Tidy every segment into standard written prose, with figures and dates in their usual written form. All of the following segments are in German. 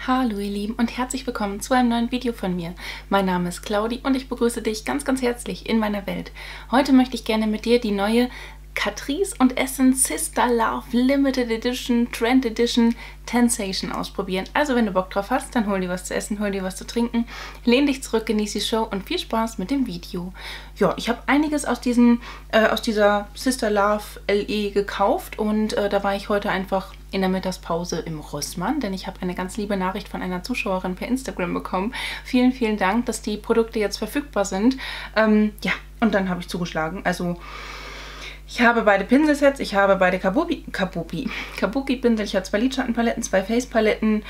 Hallo ihr Lieben und herzlich willkommen zu einem neuen Video von mir. Mein Name ist Claudi und ich begrüße dich ganz, ganz herzlich in meiner Welt. Heute möchte ich gerne mit dir die neue Catrice und Essence Sister Love Limited Edition Trend Edition Tensation ausprobieren. Also wenn du Bock drauf hast, dann hol dir was zu essen, hol dir was zu trinken, lehn dich zurück, genieß die Show und viel Spaß mit dem Video. Ja, ich habe einiges aus dieser Sister Love LE gekauft und da war ich heute einfach in der Mittagspause im Rossmann, denn ich habe eine ganz liebe Nachricht von einer Zuschauerin per Instagram bekommen. Vielen, vielen Dank, dass die Produkte jetzt verfügbar sind. Ja, und dann habe ich zugeschlagen. Also ich habe beide Pinselsets, ich habe beide Kabuki-Pinsel, ich habe 2 Lidschattenpaletten, 2 Face-Paletten.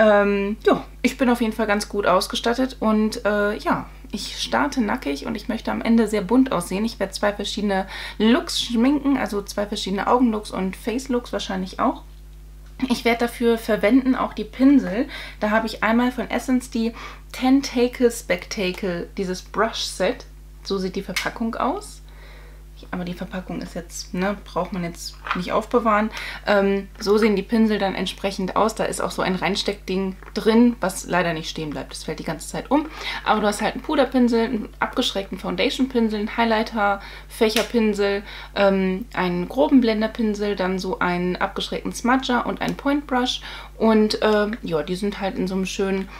Ja, ich bin auf jeden Fall ganz gut ausgestattet und ja, ich starte nackig und ich möchte am Ende sehr bunt aussehen. Ich werde 2 verschiedene Looks schminken, also 2 verschiedene Augenlooks und Face-Looks wahrscheinlich auch. Ich werde dafür verwenden auch die Pinsel. Da habe ich einmal von Essence die Tentacle Spectacle, dieses Brush-Set. So sieht die Verpackung aus. Aber die Verpackung ist jetzt, ne, braucht man jetzt nicht aufbewahren. So sehen die Pinsel dann entsprechend aus. Da ist auch so ein Reinsteckding drin, was leider nicht stehen bleibt. Das fällt die ganze Zeit um. Aber du hast halt einen Puderpinsel, einen abgeschrägten Foundation-Pinsel, einen Highlighter, Fächerpinsel, einen groben Blenderpinsel, dann so einen abgeschrägten Smudger und einen Point Brush. Und ja, die sind halt in so einem schönen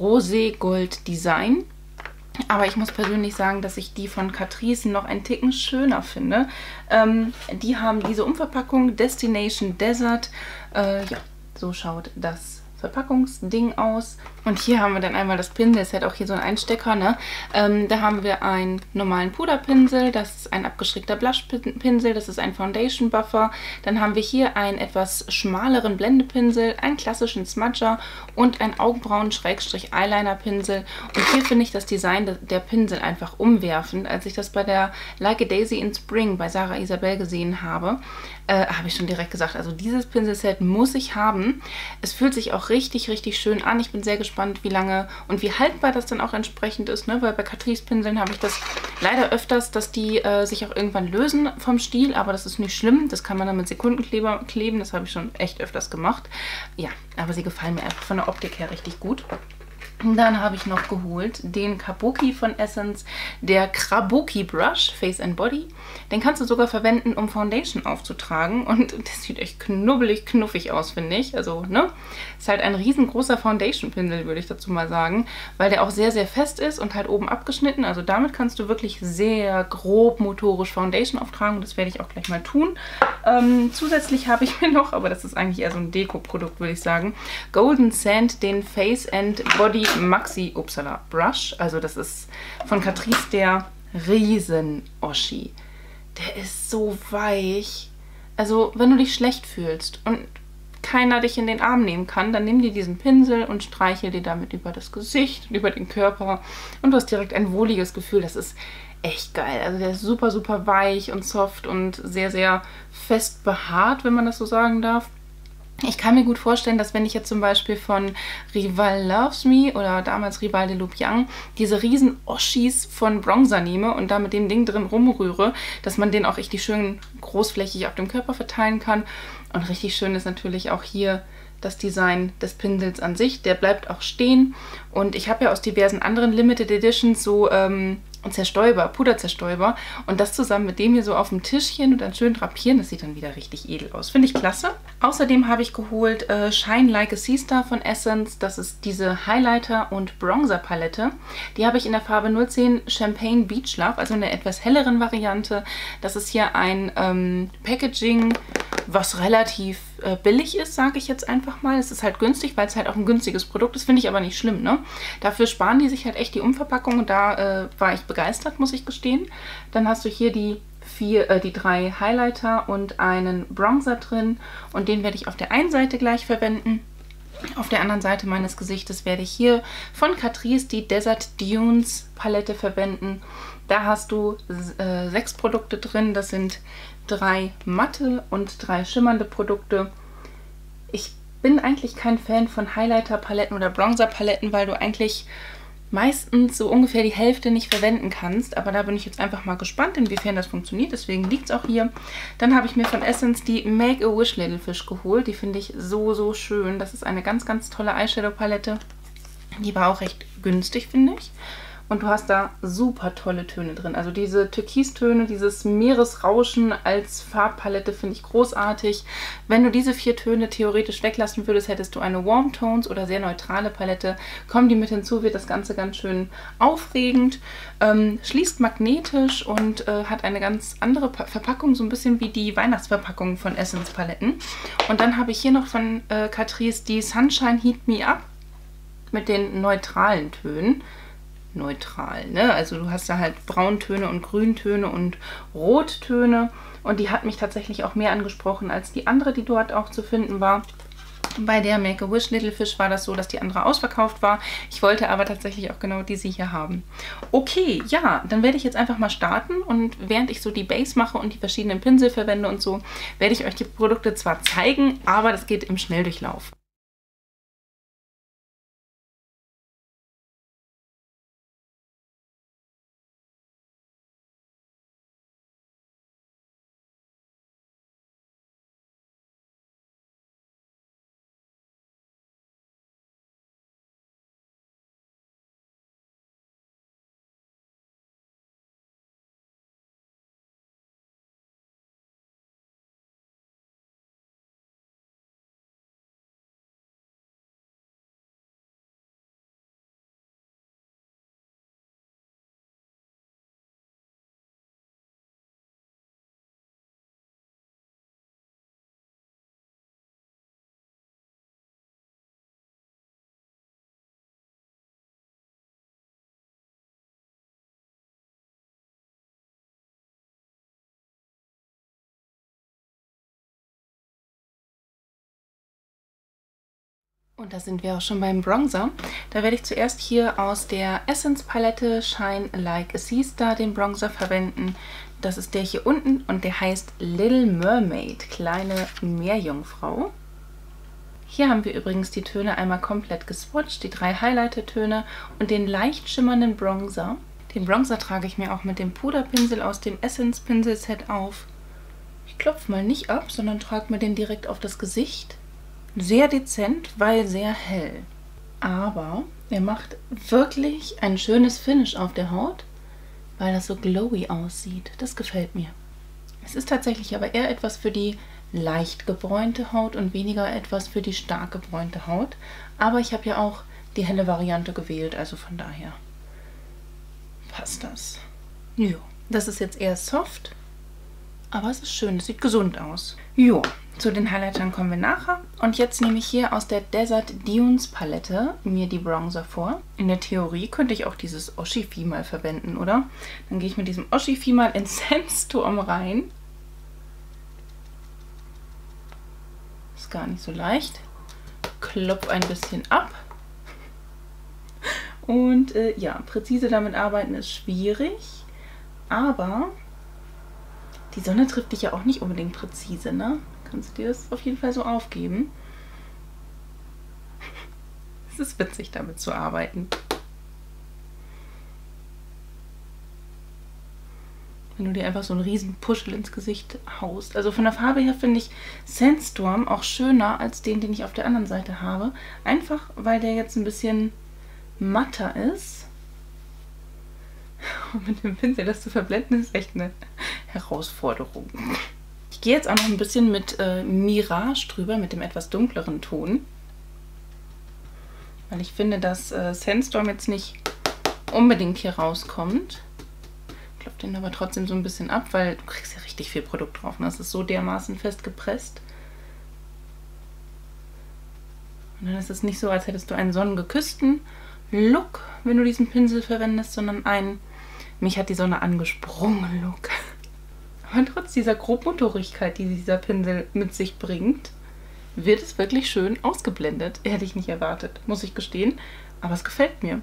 Rosé-Gold-Design. Aber ich muss persönlich sagen, dass ich die von Catrice noch einen Ticken schöner finde. Die haben diese Umverpackung Destination Desert. Ja, so schaut das Verpackungsding aus. Und hier haben wir dann einmal das Pinsel. Es hat auch hier so einen Einstecker, ne? Da haben wir einen normalen Puderpinsel. Das ist ein abgeschrägter Blushpinsel. Das ist ein Foundation Buffer. Dann haben wir hier einen etwas schmaleren Blendepinsel, einen klassischen Smudger und einen Augenbrauen-Eyeliner-Pinsel. Und hier finde ich das Design der Pinsel einfach umwerfend. Als ich das bei der Like a Daisy in Spring bei Sarah Isabel gesehen habe, habe ich schon direkt gesagt, also dieses Pinselset muss ich haben. Es fühlt sich auch richtig, richtig schön an. Ich bin sehr gespannt, wie lange und wie haltbar das dann auch entsprechend ist, ne? Weil bei Catrice-Pinseln habe ich das leider öfters, dass die sich auch irgendwann lösen vom Stiel, aber das ist nicht schlimm. Das kann man dann mit Sekundenkleber kleben. Das habe ich schon echt öfters gemacht. Ja, aber sie gefallen mir einfach von der Optik her richtig gut. Dann habe ich noch geholt den Kabuki von Essence, der Kabuki Brush Face and Body. Den kannst du sogar verwenden, um Foundation aufzutragen. Und das sieht echt knubbelig, knuffig aus, finde ich. Also, ne? Ist halt ein riesengroßer Foundation-Pinsel, würde ich dazu mal sagen. Weil der auch sehr, sehr fest ist und halt oben abgeschnitten. Also damit kannst du wirklich sehr grob motorisch Foundation auftragen. Das werde ich auch gleich mal tun. Zusätzlich habe ich mir noch, aber das ist eigentlich eher so ein Deko-Produkt, würde ich sagen, Golden Sand, den Face and Body Maxi Brush. Also das ist von Catrice der Riesen-Oschi. Der ist so weich. Also wenn du dich schlecht fühlst und keiner dich in den Arm nehmen kann, dann nimm dir diesen Pinsel und streichel dir damit über das Gesicht und über den Körper. Und du hast direkt ein wohliges Gefühl. Das ist echt geil. Also der ist super, super weich und soft und sehr, sehr fest behaart, wenn man das so sagen darf. Ich kann mir gut vorstellen, dass wenn ich jetzt zum Beispiel von Rival Loves Me oder damals Rival de Lupiang diese riesen Oschis von Bronzer nehme und da mit dem Ding drin rumrühre, dass man den auch richtig schön großflächig auf dem Körper verteilen kann. Und richtig schön ist natürlich auch hier das Design des Pinsels an sich. Der bleibt auch stehen. Und ich habe ja aus diversen anderen Limited Editions so Zerstäuber, Puderzerstäuber. Und das zusammen mit dem hier so auf dem Tischchen und dann schön drapieren, das sieht dann wieder richtig edel aus. Finde ich klasse. Außerdem habe ich geholt Shine Like a Sea-Star von Essence. Das ist diese Highlighter- und Bronzer-Palette. Die habe ich in der Farbe 010 Champagne Beach Love, also in der etwas helleren Variante. Das ist hier ein Packaging, was relativ billig ist, sage ich jetzt einfach mal. Es ist halt günstig, weil es halt auch ein günstiges Produkt ist. Finde ich aber nicht schlimm, ne? Dafür sparen die sich halt echt die Umverpackung und da war ich begeistert, muss ich gestehen. Dann hast du hier die 3 Highlighter und einen Bronzer drin und den werde ich auf der einen Seite gleich verwenden. Auf der anderen Seite meines Gesichtes werde ich hier von Catrice die Desert Dunes Palette verwenden. Da hast du 6 Produkte drin. Das sind 3 matte und 3 schimmernde Produkte. Ich bin eigentlich kein Fan von Highlighter-Paletten oder Bronzer-Paletten, weil du eigentlich meistens so ungefähr die Hälfte nicht verwenden kannst. Aber da bin ich jetzt einfach mal gespannt, inwiefern das funktioniert. Deswegen liegt es auch hier. Dann habe ich mir von Essence die Make-A-Wish Little Fish geholt. Die finde ich so, so schön. Das ist eine ganz, ganz tolle Eyeshadow-Palette. Die war auch recht günstig, finde ich. Und du hast da super tolle Töne drin. Also diese Türkistöne, dieses Meeresrauschen als Farbpalette finde ich großartig. Wenn du diese 4 Töne theoretisch weglassen würdest, hättest du eine Warm Tones oder sehr neutrale Palette. Kommen die mit hinzu, wird das Ganze ganz schön aufregend. Schließt magnetisch und hat eine ganz andere Verpackung, so ein bisschen wie die Weihnachtsverpackung von Essence Paletten. Und dann habe ich hier noch von Catrice die Sunshine Heat Me Up mit den neutralen Tönen. Neutral, ne? Also du hast da halt Brauntöne und Grüntöne und Rottöne und die hat mich tatsächlich auch mehr angesprochen als die andere, die dort auch zu finden war. Bei der Make-A-Wish Little Fish war das so, dass die andere ausverkauft war. Ich wollte aber tatsächlich auch genau diese hier haben. Okay, ja, dann werde ich jetzt einfach mal starten und während ich so die Base mache und die verschiedenen Pinsel verwende und so, werde ich euch die Produkte zwar zeigen, aber das geht im Schnelldurchlauf. Und da sind wir auch schon beim Bronzer. Da werde ich zuerst hier aus der Essence Palette Shine Like a Sea Star den Bronzer verwenden. Das ist der hier unten und der heißt Little Mermaid, kleine Meerjungfrau. Hier haben wir übrigens die Töne einmal komplett geswatcht, die 3 Highlighter-Töne und den leicht schimmernden Bronzer. Den Bronzer trage ich mir auch mit dem Puderpinsel aus dem Essence Pinselset auf. Ich klopfe mal nicht ab, sondern trage mir den direkt auf das Gesicht. Sehr dezent, weil sehr hell. Aber er macht wirklich ein schönes Finish auf der Haut, weil das so glowy aussieht. Das gefällt mir. Es ist tatsächlich aber eher etwas für die leicht gebräunte Haut und weniger etwas für die stark gebräunte Haut. Aber ich habe ja auch die helle Variante gewählt, also von daher passt das. Jo, das ist jetzt eher soft, aber es ist schön, es sieht gesund aus. Jo, zu den Highlightern kommen wir nachher. Und jetzt nehme ich hier aus der Desert Dunes Palette mir die Bronzer vor. In der Theorie könnte ich auch dieses Oshifi mal verwenden, oder? Dann gehe ich mit diesem Oshifi mal in Sandstorm rein. Ist gar nicht so leicht. Klopf ein bisschen ab. Und ja, präzise damit arbeiten ist schwierig. Aber die Sonne trifft dich ja auch nicht unbedingt präzise, ne? Kannst du dir das auf jeden Fall so aufgeben. Es ist witzig, damit zu arbeiten. Wenn du dir einfach so einen riesen Puschel ins Gesicht haust. Also von der Farbe her finde ich Sandstorm auch schöner als den ich auf der anderen Seite habe. Einfach, weil der jetzt ein bisschen matter ist. Und mit dem Pinsel das zu verblenden, ist echt eine Herausforderung. Ich gehe jetzt auch noch ein bisschen mit Mirage drüber, mit dem etwas dunkleren Ton. Weil ich finde, dass Sandstorm jetzt nicht unbedingt hier rauskommt. Ich klopfe den aber trotzdem so ein bisschen ab, weil du kriegst ja richtig viel Produkt drauf. Und das ist so dermaßen fest gepresst. Und dann ist es nicht so, als hättest du einen sonnengeküssten Look, wenn du diesen Pinsel verwendest, sondern einen mich hat die Sonne angesprungen Look. Aber trotz dieser Grobmotorigkeit, die dieser Pinsel mit sich bringt, wird es wirklich schön ausgeblendet. Hätte ich nicht erwartet, muss ich gestehen. Aber es gefällt mir.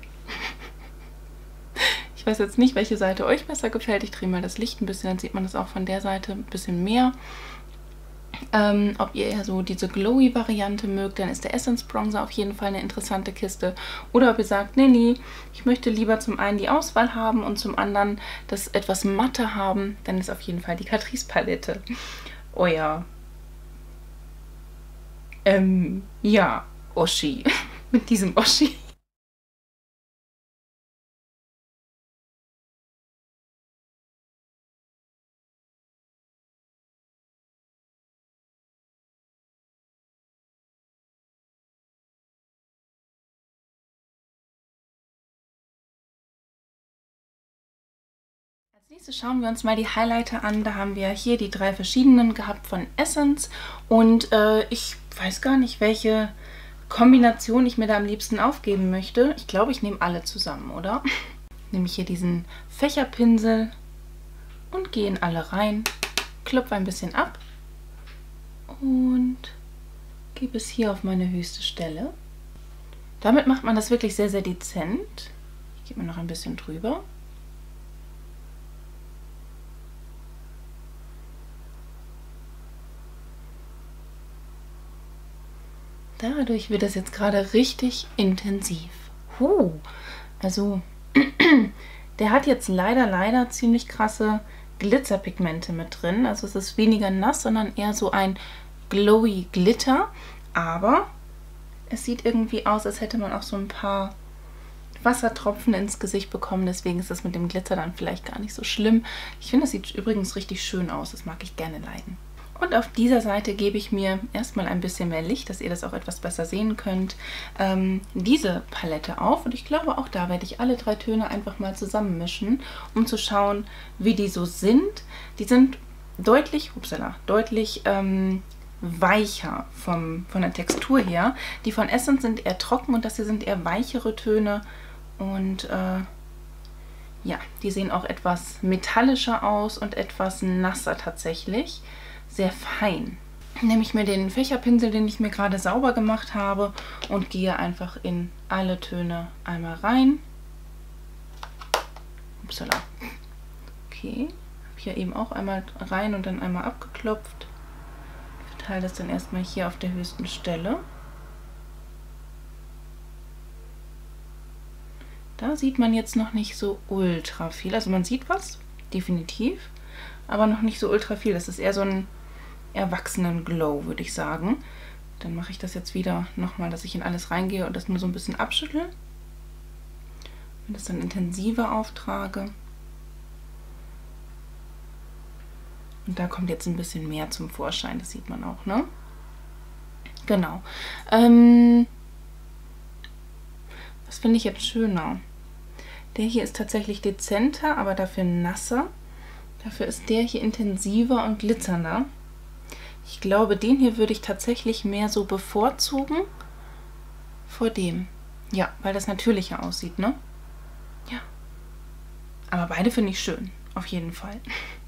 Ich weiß jetzt nicht, welche Seite euch besser gefällt. Ich drehe mal das Licht ein bisschen, dann sieht man das auch von der Seite ein bisschen mehr. Ob ihr eher so diese Glowy-Variante mögt, dann ist der Essence Bronzer auf jeden Fall eine interessante Kiste. Oder ob ihr sagt, nee, nee, ich möchte lieber zum einen die Auswahl haben und zum anderen das etwas matte haben, dann ist auf jeden Fall die Catrice Palette. Oh ja. Ja, Oschi. Mit diesem Oschi. Als nächstes schauen wir uns mal die Highlighter an. Da haben wir hier die 3 verschiedenen gehabt von Essence. Und ich weiß gar nicht, welche Kombination ich mir da am liebsten aufgeben möchte. Ich glaube, ich nehme alle zusammen, oder? Nehme ich hier diesen Fächerpinsel und gehe in alle rein, klopfe ein bisschen ab und gebe es hier auf meine höchste Stelle. Damit macht man das wirklich sehr, sehr dezent. Ich gebe mir noch ein bisschen drüber. Dadurch wird das jetzt gerade richtig intensiv. Also der hat jetzt leider ziemlich krasse Glitzerpigmente mit drin. Also es ist weniger nass, sondern eher so ein glowy Glitter. Aber es sieht irgendwie aus, als hätte man auch so ein paar Wassertropfen ins Gesicht bekommen. Deswegen ist das mit dem Glitzer dann vielleicht gar nicht so schlimm. Ich finde, das sieht übrigens richtig schön aus. Das mag ich gerne leiden. Und auf dieser Seite gebe ich mir erstmal ein bisschen mehr Licht, dass ihr das auch etwas besser sehen könnt, diese Palette auf. Und ich glaube, auch da werde ich alle 3 Töne einfach mal zusammenmischen, um zu schauen, wie die so sind. Die sind deutlich weicher von der Textur her. Die von Essence sind eher trocken und das hier sind eher weichere Töne. Und ja, die sehen auch etwas metallischer aus und etwas nasser tatsächlich. Sehr fein. Nehme ich mir den Fächerpinsel, den ich mir gerade sauber gemacht habe und gehe einfach in alle Töne einmal rein. Upsala. Okay, habe hier eben auch einmal rein und dann einmal abgeklopft. Ich verteile das dann erstmal hier auf der höchsten Stelle. Da sieht man jetzt noch nicht so ultra viel. Also man sieht was, definitiv, aber noch nicht so ultra viel. Das ist eher so ein erwachsenen Glow, würde ich sagen. Dann mache ich das jetzt wieder nochmal, dass ich in alles reingehe und das nur so ein bisschen abschüttle. Und das dann intensiver auftrage. Und da kommt jetzt ein bisschen mehr zum Vorschein, das sieht man auch, ne? Genau. Was finde ich jetzt schöner? Der hier ist tatsächlich dezenter, aber dafür nasser. Dafür ist der hier intensiver und glitzernder. Ich glaube, den hier würde ich tatsächlich mehr so bevorzugen vor dem. Ja, weil das natürlicher aussieht, ne? Ja. Aber beide finde ich schön, auf jeden Fall.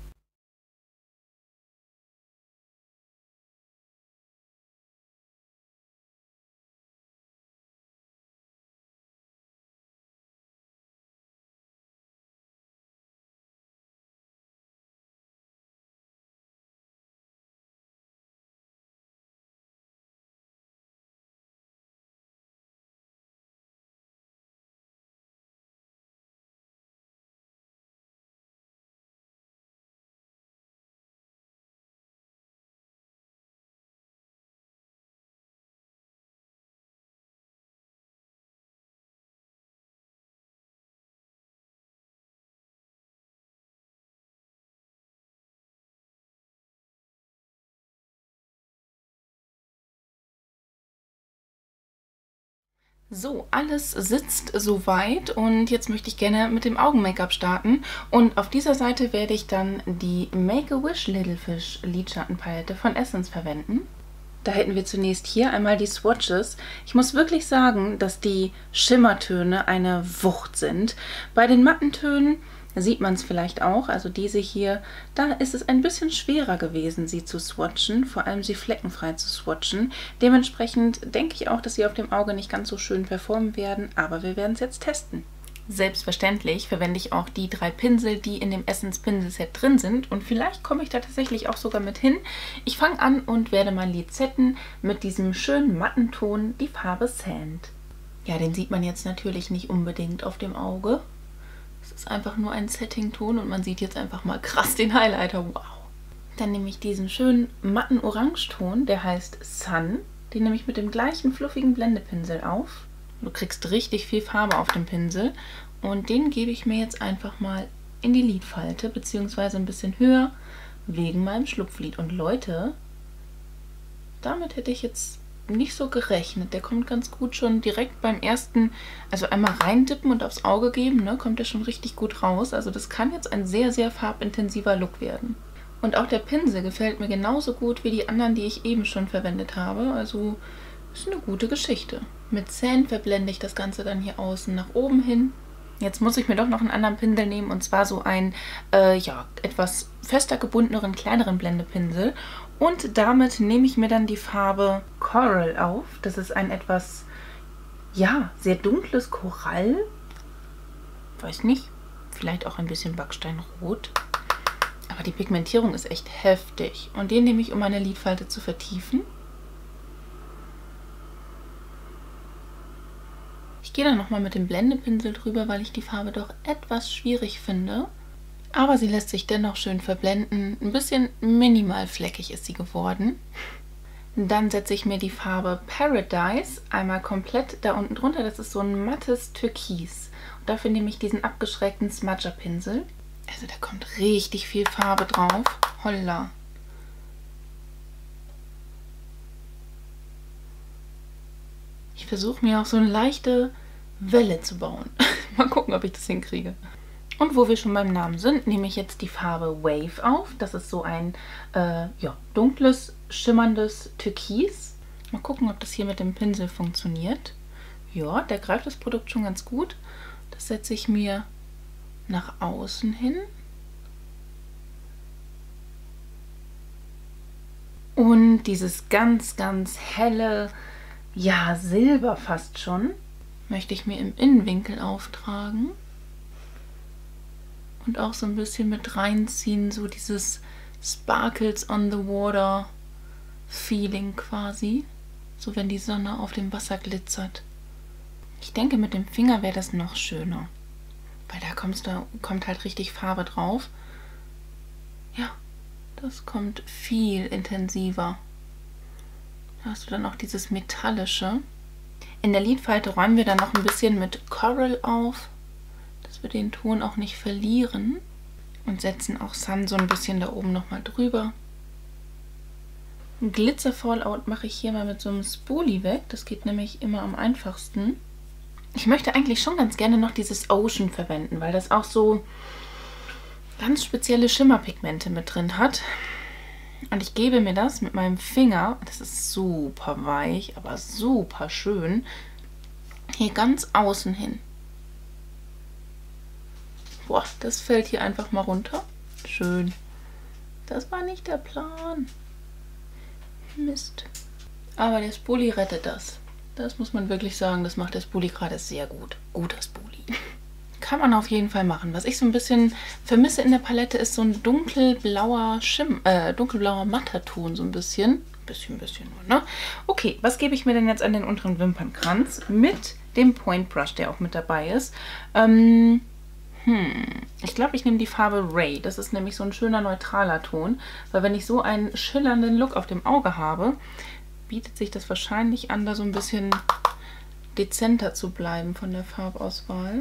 So, alles sitzt soweit und jetzt möchte ich gerne mit dem Augen-Make-up starten. Und auf dieser Seite werde ich dann die Make-A-Wish Little Fish Lidschattenpalette von Essence verwenden. Da hätten wir zunächst hier einmal die Swatches. Ich muss wirklich sagen, dass die Schimmertöne eine Wucht sind. Bei den matten Tönen sieht man es vielleicht auch, also diese hier, da ist es ein bisschen schwerer gewesen, sie zu swatchen, vor allem sie fleckenfrei zu swatchen. Dementsprechend denke ich auch, dass sie auf dem Auge nicht ganz so schön performen werden, aber wir werden es jetzt testen. Selbstverständlich verwende ich auch die 3 Pinsel, die in dem Essence Pinselset drin sind. Und vielleicht komme ich da tatsächlich auch sogar mit hin. Ich fange an und werde mein Lid setten mit diesem schönen matten Ton, die Farbe Sand. Ja, den sieht man jetzt natürlich nicht unbedingt auf dem Auge. Es ist einfach nur ein Setting-Ton und man sieht jetzt einfach mal krass den Highlighter. Wow! Dann nehme ich diesen schönen matten Orangeton, der heißt Sun. Den nehme ich mit dem gleichen fluffigen Blendepinsel auf. Du kriegst richtig viel Farbe auf dem Pinsel und den gebe ich mir jetzt einfach mal in die Lidfalte, beziehungsweise ein bisschen höher, wegen meinem Schlupflid. Und Leute, damit hätte ich jetzt nicht so gerechnet. Der kommt ganz gut schon direkt beim ersten, also einmal reindippen und aufs Auge geben, ne, kommt der schon richtig gut raus. Also das kann jetzt ein sehr, sehr farbintensiver Look werden. Und auch der Pinsel gefällt mir genauso gut wie die anderen, die ich eben schon verwendet habe. Also ist eine gute Geschichte. Mit Sand verblende ich das Ganze dann hier außen nach oben hin. Jetzt muss ich mir doch noch einen anderen Pinsel nehmen, und zwar so einen ja, etwas fester gebundeneren, kleineren Blendepinsel. Und damit nehme ich mir dann die Farbe Coral auf. Das ist ein etwas, ja, sehr dunkles Korall. Weiß nicht, vielleicht auch ein bisschen Backsteinrot. Aber die Pigmentierung ist echt heftig. Und den nehme ich, um meine Lidfalte zu vertiefen. Ich gehe dann nochmal mit dem Blendepinsel drüber, weil ich die Farbe doch etwas schwierig finde. Aber sie lässt sich dennoch schön verblenden. Ein bisschen minimal fleckig ist sie geworden. Dann setze ich mir die Farbe Paradise einmal komplett da unten drunter. Das ist so ein mattes Türkis. Und dafür nehme ich diesen abgeschrägten Smudger-Pinsel. Also da kommt richtig viel Farbe drauf. Holla. Ich versuche mir auch so eine leichte Welle zu bauen. Mal gucken, ob ich das hinkriege. Und wo wir schon beim Namen sind, nehme ich jetzt die Farbe Wave auf. Das ist so ein ja, dunkles, schimmerndes Türkis. Mal gucken, ob das hier mit dem Pinsel funktioniert. Ja, der greift das Produkt schon ganz gut. Das setze ich mir nach außen hin. Und dieses ganz, ganz helle, ja, Silber fast schon, möchte ich mir im Innenwinkel auftragen. Und auch so ein bisschen mit reinziehen, so dieses Sparkles on the Water Feeling quasi. So wenn die Sonne auf dem Wasser glitzert. Ich denke, mit dem Finger wäre das noch schöner. Weil da kommt halt richtig Farbe drauf. Ja, das kommt viel intensiver. Da hast du dann auch dieses Metallische. In der Lidfalte räumen wir dann noch ein bisschen mit Coral auf, dass wir den Ton auch nicht verlieren. Und setzen auch Sun so ein bisschen da oben nochmal drüber. Ein Glitzer-Fallout mache ich hier mal mit so einem Spoolie weg. Das geht nämlich immer am einfachsten. Ich möchte eigentlich schon ganz gerne noch dieses Ocean verwenden, weil das auch so ganz spezielle Schimmerpigmente mit drin hat. Und ich gebe mir das mit meinem Finger, das ist super weich, aber super schön, hier ganz außen hin. Boah, das fällt hier einfach mal runter. Schön. Das war nicht der Plan. Mist. Aber der Spoolie rettet das. Das muss man wirklich sagen, das macht der Spoolie gerade sehr gut. Guter Spoolie. Kann man auf jeden Fall machen. Was ich so ein bisschen vermisse in der Palette, ist so ein dunkelblauer dunkelblauer matter Ton, so ein bisschen. Bisschen nur, ne? Okay, was gebe ich mir denn jetzt an den unteren Wimpernkranz? Mit dem Point Brush, der auch mit dabei ist. Ich glaube, ich nehme die Farbe Ray. Das ist nämlich so ein schöner neutraler Ton. Weil wenn ich so einen schillernden Look auf dem Auge habe, bietet sich das wahrscheinlich an, da so ein bisschen dezenter zu bleiben von der Farbauswahl.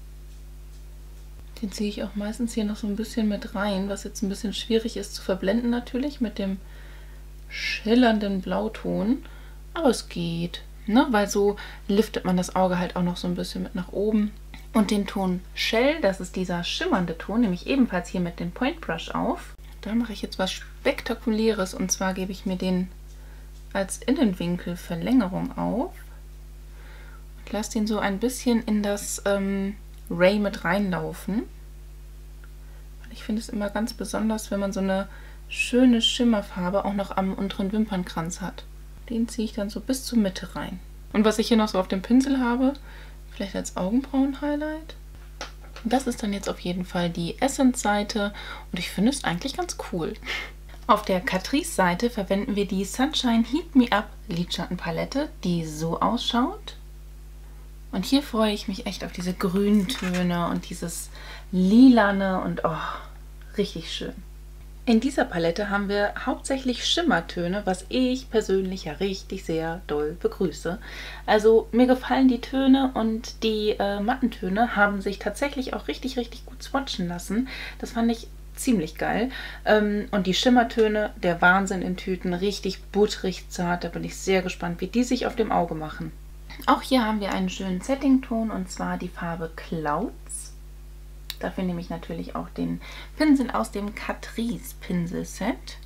Den ziehe ich auch meistens hier noch so ein bisschen mit rein, was jetzt ein bisschen schwierig ist zu verblenden natürlich mit dem schillernden Blauton. Aber es geht, ne? Weil so liftet man das Auge halt auch noch so ein bisschen mit nach oben. Und den Ton Shell, das ist dieser schimmernde Ton, nehme ich ebenfalls hier mit dem Point Brush auf. Da mache ich jetzt was Spektakuläres, und zwar gebe ich mir den als Innenwinkelverlängerung auf und lasse den so ein bisschen in das Ray mit reinlaufen. Ich finde es immer ganz besonders, wenn man so eine schöne Schimmerfarbe auch noch am unteren Wimpernkranz hat. Den ziehe ich dann so bis zur Mitte rein. Und was ich hier noch so auf dem Pinsel habe, vielleicht als Augenbrauen-Highlight. Das ist dann jetzt auf jeden Fall die Essence-Seite und ich finde es eigentlich ganz cool. Auf der Catrice-Seite verwenden wir die Sunshine Heat Me Up Lidschattenpalette, die so ausschaut. Und hier freue ich mich echt auf diese Grüntöne und dieses Lilane und oh, richtig schön. In dieser Palette haben wir hauptsächlich Schimmertöne, was ich persönlich ja richtig sehr doll begrüße. Also mir gefallen die Töne und die Mattentöne haben sich tatsächlich auch richtig gut swatchen lassen. Das fand ich ziemlich geil. Und die Schimmertöne, der Wahnsinn in Tüten, richtig butterig zart. Da bin ich sehr gespannt, wie die sich auf dem Auge machen. Auch hier haben wir einen schönen Setting-Ton und zwar die Farbe Clouds. Dafür nehme ich natürlich auch den Pinsel aus dem Catrice Pinselset.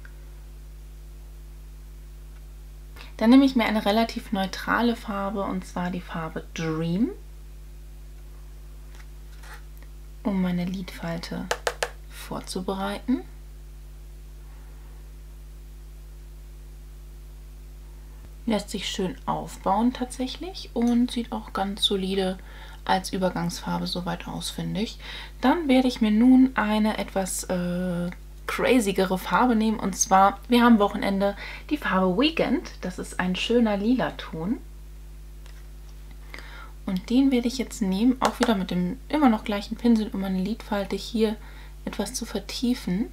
Dann nehme ich mir eine relativ neutrale Farbe und zwar die Farbe Dream, um meine Lidfalte vorzubereiten. Lässt sich schön aufbauen tatsächlich und sieht auch ganz solide als Übergangsfarbe soweit aus, finde ich. Dann werde ich mir nun eine etwas crazigere Farbe nehmen und zwar, wir haben Wochenende, die Farbe Weekend. Das ist ein schöner lila Ton. Und den werde ich jetzt nehmen, auch wieder mit dem immer noch gleichen Pinsel, um meine Lidfalte hier etwas zu vertiefen.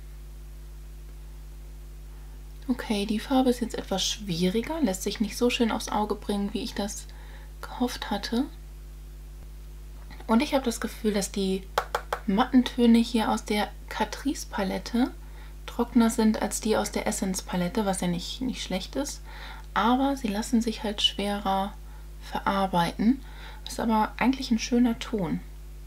Okay, die Farbe ist jetzt etwas schwieriger, lässt sich nicht so schön aufs Auge bringen, wie ich das gehofft hatte. Und ich habe das Gefühl, dass die Mattentöne hier aus der Catrice Palette trockener sind als die aus der Essence Palette, was ja nicht schlecht ist. Aber sie lassen sich halt schwerer verarbeiten. Ist aber eigentlich ein schöner Ton.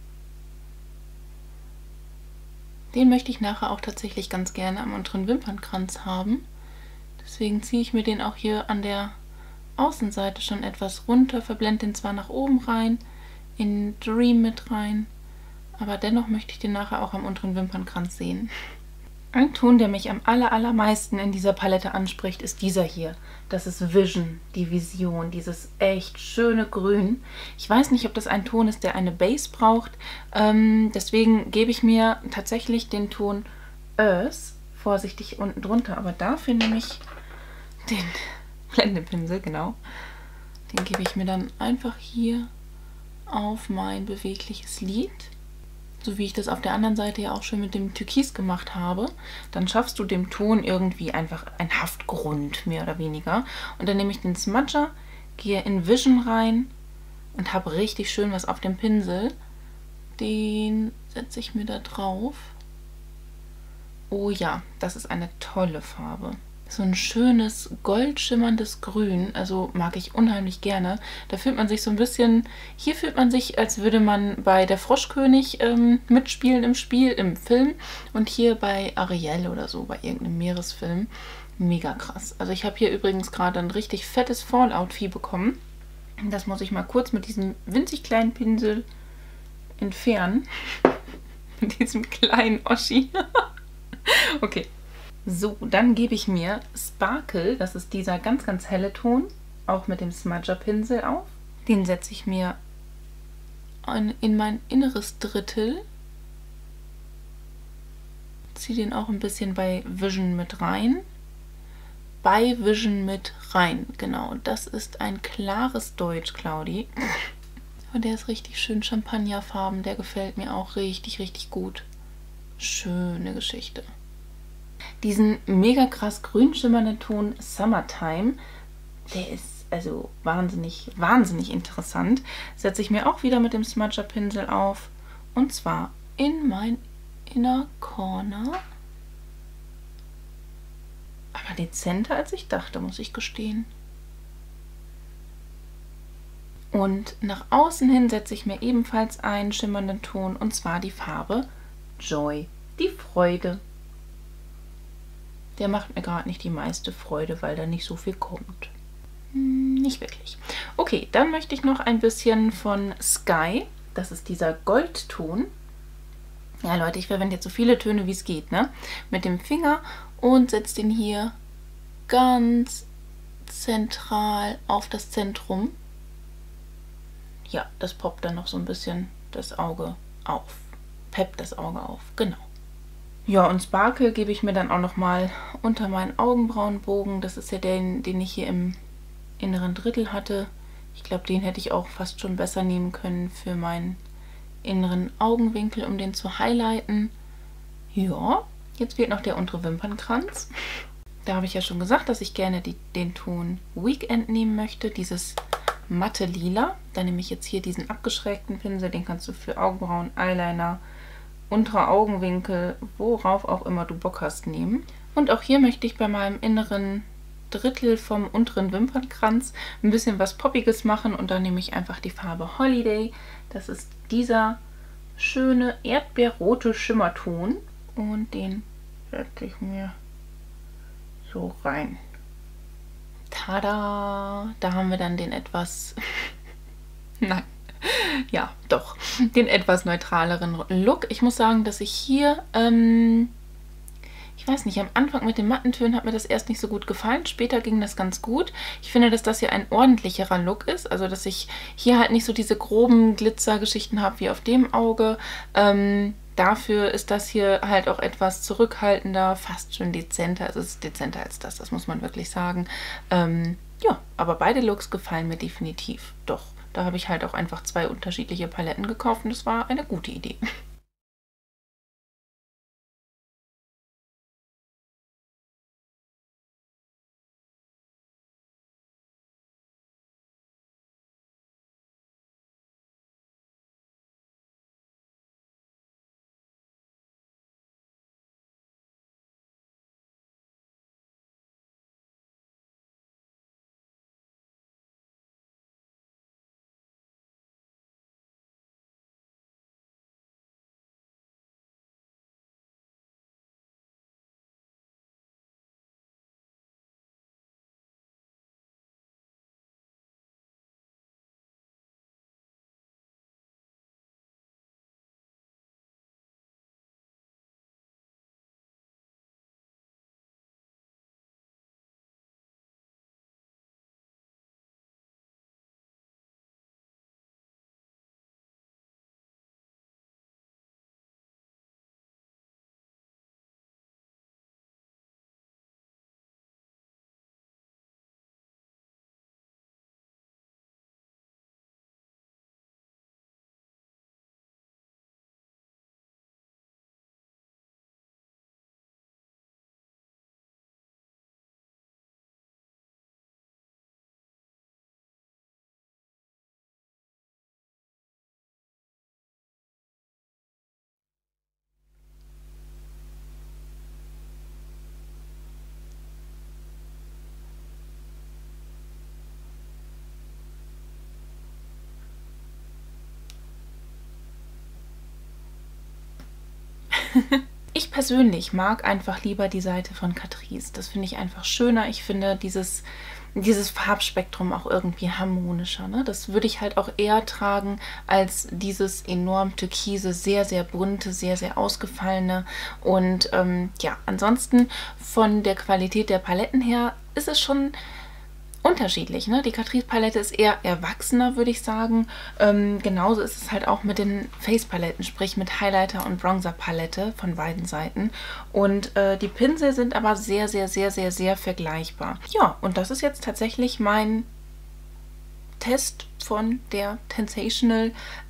Den möchte ich nachher auch tatsächlich ganz gerne am unteren Wimpernkranz haben. Deswegen ziehe ich mir den auch hier an der Außenseite schon etwas runter, verblende den zwar nach oben rein, in Dream mit rein, aber dennoch möchte ich den nachher auch am unteren Wimpernkranz sehen. Ein Ton, der mich am allermeisten in dieser Palette anspricht, ist dieser hier. Das ist Vision, die Vision, dieses echt schöne Grün. Ich weiß nicht, ob das ein Ton ist, der eine Base braucht. Deswegen gebe ich mir tatsächlich den Ton Earth vorsichtig unten drunter. Aber dafür nehme ich den Blendepinsel, genau. Den gebe ich mir dann einfach hier auf mein bewegliches Lid. So wie ich das auf der anderen Seite ja auch schon mit dem Türkis gemacht habe, dann schaffst du dem Ton irgendwie einfach einen Haftgrund, mehr oder weniger. Und dann nehme ich den Smudger, gehe in Vision rein und habe richtig schön was auf dem Pinsel. Den setze ich mir da drauf. Oh ja, das ist eine tolle Farbe. So ein schönes, goldschimmerndes Grün, also mag ich unheimlich gerne. Da fühlt man sich so ein bisschen, hier fühlt man sich, als würde man bei der Froschkönig mitspielen im Film. Und hier bei Ariel oder so, bei irgendeinem Meeresfilm. Mega krass. Also ich habe hier übrigens gerade ein richtig fettes Fallout-Vieh bekommen. Das muss ich mal kurz mit diesem winzig kleinen Pinsel entfernen. Mit diesem kleinen Oschi. Okay. So, dann gebe ich mir Sparkle, das ist dieser ganz helle Ton, auch mit dem Smudger-Pinsel auf. Den setze ich mir in mein inneres Drittel. Ziehe den auch ein bisschen bei Vision mit rein. Bei Vision mit rein, genau. Das ist ein klares Deutsch, Claudi. Und der ist richtig schön champagnerfarben, der gefällt mir auch richtig gut. Schöne Geschichte. Diesen mega krass grün schimmernden Ton Summertime, der ist also wahnsinnig interessant. Setze ich mir auch wieder mit dem Smudger Pinsel auf und zwar in mein Inner Corner. Aber dezenter als ich dachte, muss ich gestehen. Und nach außen hin setze ich mir ebenfalls einen schimmernden Ton und zwar die Farbe Joy, die Freude. Der macht mir gerade nicht die meiste Freude, weil da nicht so viel kommt. Nicht wirklich. Okay, dann möchte ich noch ein bisschen von Sky. Das ist dieser Goldton. Ja, Leute, ich verwende jetzt so viele Töne, wie es geht, ne? Mit dem Finger und setze den hier ganz zentral auf das Zentrum. Ja, das poppt dann noch so ein bisschen das Auge auf. Peppt das Auge auf, genau. Ja, und Sparkle gebe ich mir dann auch nochmal unter meinen Augenbrauenbogen. Das ist ja den ich hier im inneren Drittel hatte. Ich glaube, den hätte ich auch fast schon besser nehmen können für meinen inneren Augenwinkel, um den zu highlighten. Ja, jetzt fehlt noch der untere Wimpernkranz. Da habe ich ja schon gesagt, dass ich gerne den Ton Weekend nehmen möchte, dieses matte Lila. Da nehme ich jetzt hier diesen abgeschrägten Pinsel, den kannst du für Augenbrauen, Eyeliner, unterer Augenwinkel, worauf auch immer du Bock hast, nehmen. Und auch hier möchte ich bei meinem inneren Drittel vom unteren Wimpernkranz ein bisschen was Poppiges machen und da nehme ich einfach die Farbe Holiday. Das ist dieser schöne erdbeerrote Schimmerton und den setze ich mir so rein. Tada! Da haben wir dann den etwas... Nein. Ja, doch. Den etwas neutraleren Look. Ich muss sagen, dass ich hier... ich weiß nicht, am Anfang mit den matten Tönen hat mir das erst nicht so gut gefallen. Später ging das ganz gut. Ich finde, dass das hier ein ordentlicherer Look ist. Also, dass ich hier halt nicht so diese groben Glitzergeschichten habe wie auf dem Auge. Dafür ist das hier halt auch etwas zurückhaltender, fast schon dezenter. Also, es ist dezenter als das muss man wirklich sagen. Ja, aber beide Looks gefallen mir definitiv. Doch, da habe ich halt auch einfach 2 unterschiedliche Paletten gekauft und das war eine gute Idee. Ich persönlich mag einfach lieber die Seite von Catrice. Das finde ich einfach schöner. Ich finde dieses Farbspektrum auch irgendwie harmonischer. Ne? Das würde ich halt auch eher tragen als dieses enorm türkise, sehr, sehr bunte, sehr, sehr ausgefallene. Und ja, ansonsten von der Qualität der Paletten her ist es schon unterschiedlich, ne? Die Catrice-Palette ist eher erwachsener, würde ich sagen. Genauso ist es halt auch mit den Face-Paletten, sprich mit Highlighter- und Bronzer-Palette von beiden Seiten. Und die Pinsel sind aber sehr, sehr, sehr, sehr, sehr vergleichbar. Ja, und das ist jetzt tatsächlich mein Test von der Tensational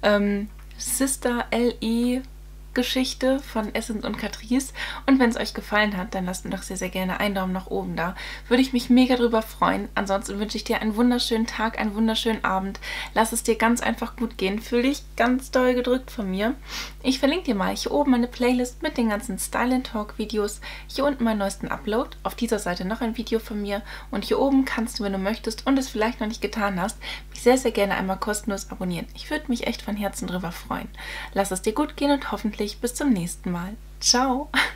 Sister LE Geschichte von Essence und Catrice. Und wenn es euch gefallen hat, dann lasst mir doch sehr, sehr gerne einen Daumen nach oben da. Würde ich mich mega drüber freuen. Ansonsten wünsche ich dir einen wunderschönen Tag, einen wunderschönen Abend. Lass es dir ganz einfach gut gehen. Fühl dich ganz doll gedrückt von mir. Ich verlinke dir mal hier oben meine Playlist mit den ganzen Style & Talk Videos. Hier unten meinen neuesten Upload. Auf dieser Seite noch ein Video von mir. Und hier oben kannst du, wenn du möchtest und es vielleicht noch nicht getan hast, mich sehr, sehr gerne einmal kostenlos abonnieren. Ich würde mich echt von Herzen drüber freuen. Lass es dir gut gehen und hoffentlich bis zum nächsten Mal. Ciao!